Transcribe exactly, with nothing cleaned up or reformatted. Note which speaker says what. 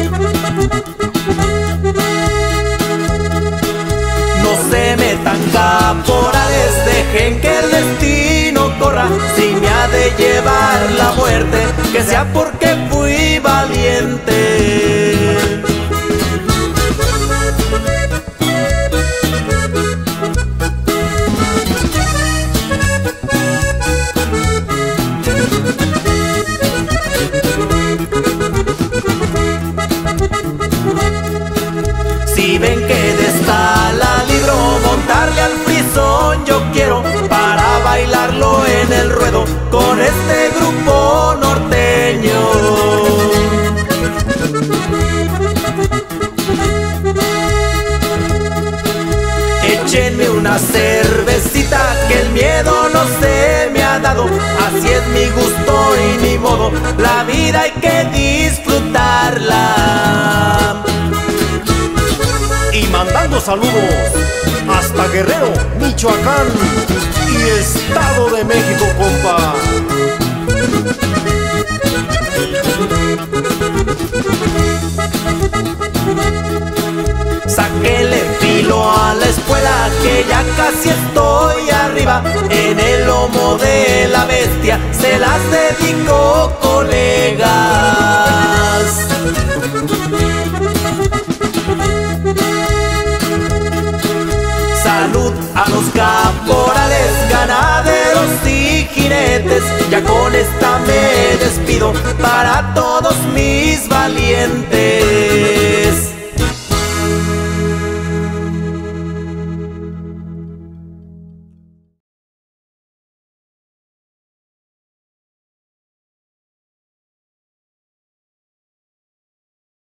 Speaker 1: No se metan caporales, dejen que el destino corra. Si me ha de llevar la muerte, que sea porque fui valiente. Si ven que de esta la libro, montarle al frisón yo quiero, para bailarlo en el ruedo con este grupo norteño. Échenme una cervecita, que el miedo no se me ha dado. Así es mi gusto y mi modo, la vida hay que disfrutarla.
Speaker 2: Y mandando saludos hasta Guerrero, Michoacán y Estado de México, compa.
Speaker 1: Sáquenle filo a la espuela, que ya casi estoy arriba. En el lomo de la bestia se las dedico, colegas. Salud a los caporales, ganaderos y jinetes. Ya con esta me despido para todos mis valientes.